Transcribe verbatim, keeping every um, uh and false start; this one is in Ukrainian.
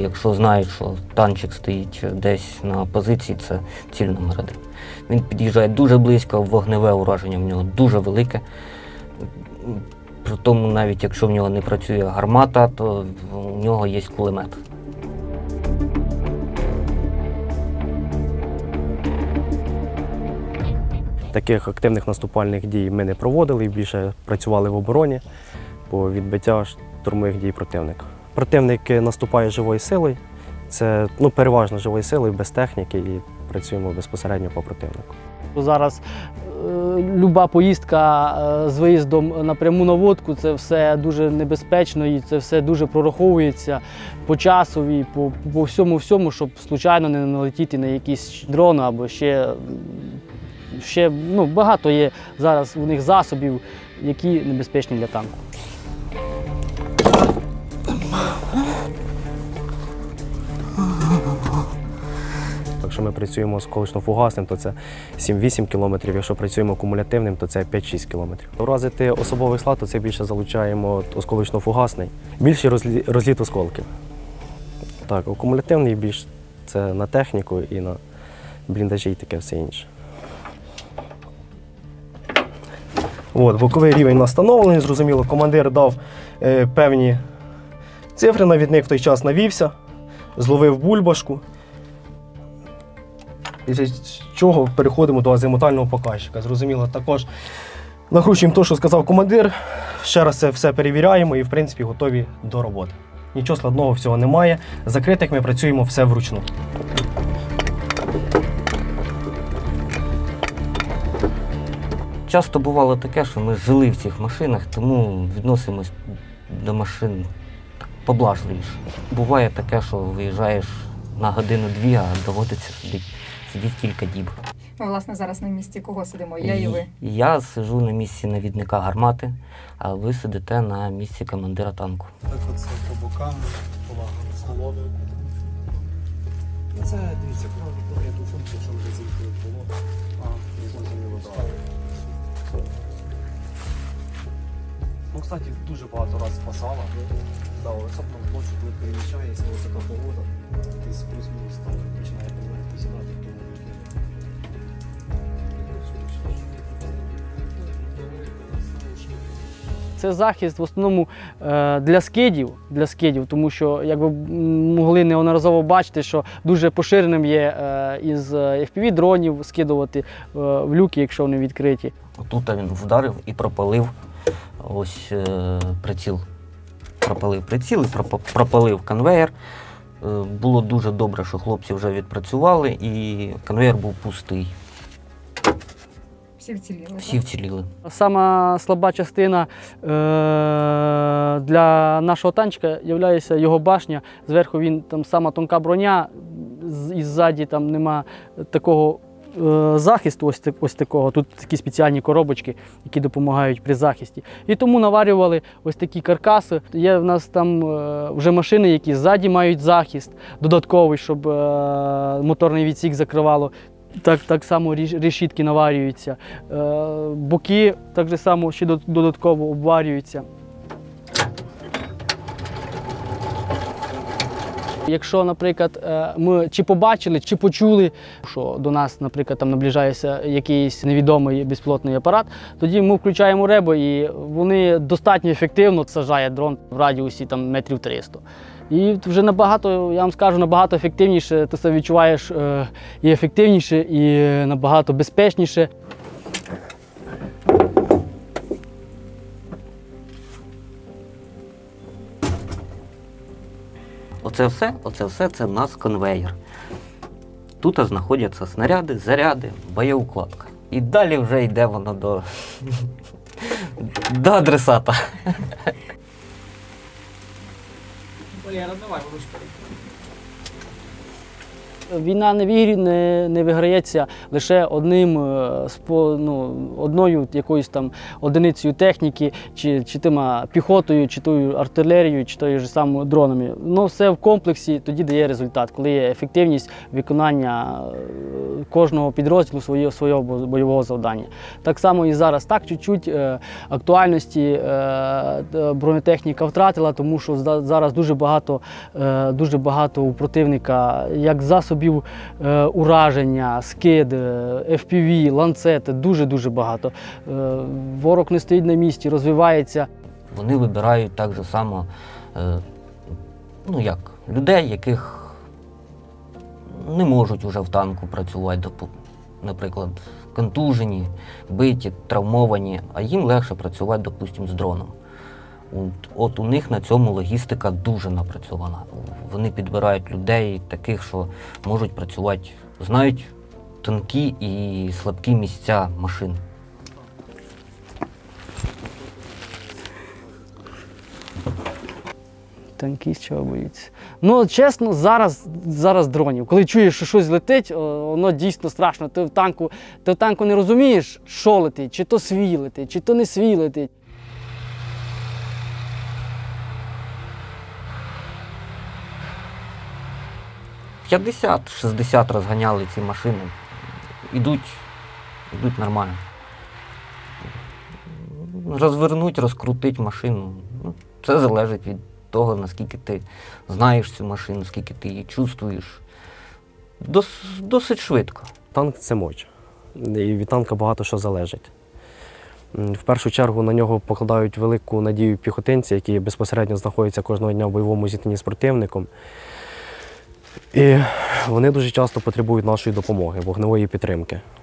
Якщо знають, що танчик стоїть десь на позиції, це ціль номер один. Він під'їжджає дуже близько, вогневе ураження в нього дуже велике. При тому, навіть якщо в нього не працює гармата, то у нього є кулемет. Таких активних наступальних дій ми не проводили, більше працювали в обороні по відбиття штурмових дій противника. Противник наступає живою силою, це ну, переважно живою силою, без техніки, і працюємо безпосередньо по противнику. Зараз е, люба поїздка е, з виїздом на пряму наводку – це все дуже небезпечно і це все дуже прораховується по часу і по, по всьому-всьому, щоб случайно не налетіти на якийсь дрон або ще, ще ну, багато є зараз у них засобів, які небезпечні для танку. Якщо ми працюємо з осколочно-фугасним, то це сім-вісім кілометрів, якщо працюємо кумулятивним, то це п'ять-шість кілометрів. Уразити особовий склад, то це більше залучаємо осколочно-фугасний, більший розліт, розліт осколків. Так, кумулятивний більш це на техніку і на бліндажі і таке все інше. От, боковий рівень настановлений, зрозуміло, командир дав е, певні цифри, навідник в той час навівся, зловив бульбашку. Після чого переходимо до азимутального показчика. Зрозуміло, також накручуємо те, що сказав командир, ще раз це все перевіряємо і, в принципі, готові до роботи. Нічого складного всього немає. Закритих ми працюємо все вручну. Часто бувало таке, що ми жили в цих машинах, тому відносимось до машин поблажливіше. Буває таке, що виїжджаєш на годину-дві, а доводиться сидіти, сидіти кілька діб. Ми, власне, зараз на місці кого сидимо? Я і ви? Я сиджу на місці навідника гармати, а ви сидите на місці командира танку. Так оце по бокам, полагано столовою. Це, дивіться, коли виконує ту функцію, що вже зійти в болото. А, зрозуміло, так. Ну, кстати, дуже багато разів спасала. Да, особливо в ночі, коли переміщається висока погода, ти плюс-мінус там починає померти сідати, в тому Це захист в основному для скидів, для скидів, тому що, як ви могли неодноразово бачити, що дуже поширеним є із еф пі ві-дронів скидувати в люки, якщо вони відкриті. Тут він вдарив і пропалив ось приціл. Пропалив приціл і пропалив конвеєр. Було дуже добре, що хлопці вже відпрацювали і конвеєр був пустий. Всі вціліли? Всі вціліли. Сама слаба частина е для нашого танчика є його башня. Зверху він там сама тонка броня, і ззаді там нема такого е захисту, ось, ось такого. Тут такі спеціальні коробочки, які допомагають при захисті. І тому наварювали ось такі каркаси. Є в нас там е вже машини, які ззаді мають захист додатковий, щоб е моторний відсік закривало. Так, так само решітки наварюються, боки так само ще додатково обварюються. Якщо, наприклад, ми чи побачили, чи почули, що до нас, наприклад, там наближається якийсь невідомий безпілотний апарат, тоді ми включаємо ребо і вони достатньо ефективно саджають дрон в радіусі там, метрів триста. І вже набагато, я вам скажу, набагато ефективніше, ти себе відчуваєш е, і ефективніше, і набагато безпечніше. Оце все, оце все це в нас конвеєр. Тут знаходяться снаряди, заряди, боєукладка. І далі вже йде воно до, до адресата. Валера, давай, ручку. Війна не, вігрі, не, не виграється лише одним, е, спо, ну, одною якоюсь там одиницею техніки, чи, чи тима піхотою, чи тою артилерією, чи тою ж самою дронами. Ну, все в комплексі тоді дає результат, коли є ефективність виконання кожного підрозділу свого, свого бойового завдання. Так само і зараз. Так, чуть-чуть е, актуальності е, бронетехніка втратила, тому що зараз дуже багато, е, дуже багато у противника як засобів е, ураження, скид, еф пі ві, ланцети, дуже-дуже багато. Е, ворог не стоїть на місці, розвивається. Вони вибирають так же само, е, ну як, людей, яких не можуть вже в танку працювати, наприклад, контужені, биті, травмовані, а їм легше працювати, допустимо, з дроном. От, от у них на цьому логістика дуже напрацьована. Вони підбирають людей таких, що можуть працювати, знають тонкі і слабкі місця машин. Танкіст чого боїться. Ну, чесно, зараз, зараз дронів. Коли чуєш, що щось летить, воно дійсно страшно. Ти в танку, ти в танку не розумієш, що летить, чи то свій летить, чи то не свій летить. п'ятдесят-шістдесят розганяли ці машини. Ідуть, ідуть нормально. Розвернуть, розкрутити машину. Ну, це залежить від того, наскільки ти знаєш цю машину, скільки ти її чувствуєш. Дос, досить швидко. Танк – це мощь. І від танка багато що залежить. В першу чергу на нього покладають велику надію піхотинці, які безпосередньо знаходяться кожного дня в бойовому зіткненні з противником. І вони дуже часто потребують нашої допомоги, вогневої підтримки.